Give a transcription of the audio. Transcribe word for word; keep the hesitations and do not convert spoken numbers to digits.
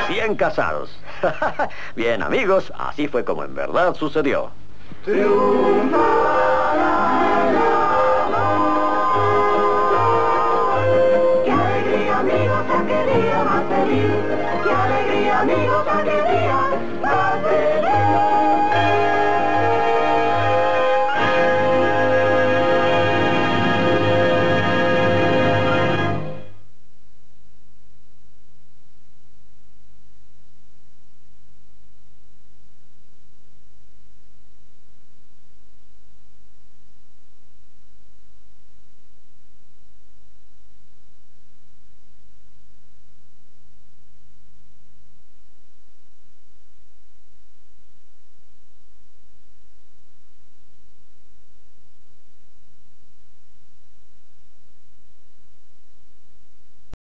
recién casados. Bien, amigos, así fue como en verdad sucedió. Triunfará el amor. Qué alegría, amigos, aquel día más feliz. Qué alegría, amigos, aquel